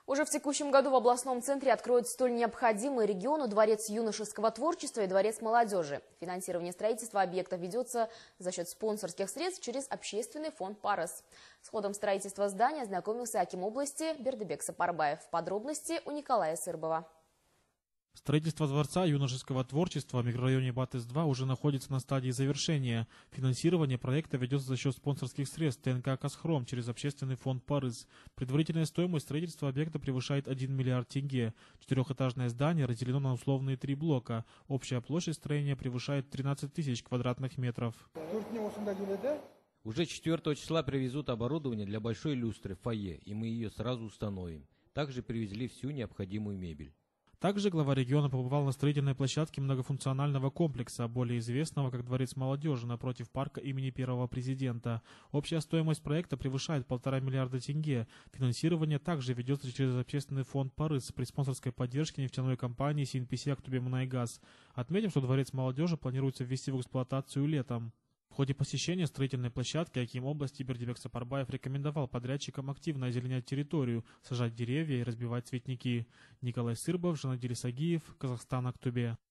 Уже в текущем году в областном центре откроют столь необходимый региону Дворец юношеского творчества и Дворец молодежи. Финансирование строительства объектов ведется за счет спонсорских средств через общественный фонд «Парыз». С ходом строительства здания ознакомился аким области Бердыбек Сапарбаев. Подробности у Николая Сырбова. Строительство Дворца юношеского творчества в микрорайоне Батыс-2 уже находится на стадии завершения. Финансирование проекта ведется за счет спонсорских средств ТНК «Казхром» через общественный фонд «Парыз». Предварительная стоимость строительства объекта превышает 1 миллиард тенге. Четырехэтажное здание разделено на условные 3 блока. Общая площадь строения превышает 13 тысяч квадратных метров. Уже 4 числа привезут оборудование для большой люстры в фойе, и мы ее сразу установим. Также привезли всю необходимую мебель. Также глава региона побывал на строительной площадке многофункционального комплекса, более известного как Дворец молодежи, напротив парка имени первого президента. Общая стоимость проекта превышает 1,5 миллиарда тенге. Финансирование также ведется через общественный фонд «Парыз» при спонсорской поддержке нефтяной компании «Синписи Актубемунайгаз». Отметим, что Дворец молодежи планируется ввести в эксплуатацию летом. В ходе посещения строительной площадки аким области Бердыбек Сапарбаев рекомендовал подрядчикам активно озеленять территорию, сажать деревья и разбивать цветники. Николай Сырбов, Жанадиль Сагиев, Казахстан, Актубе.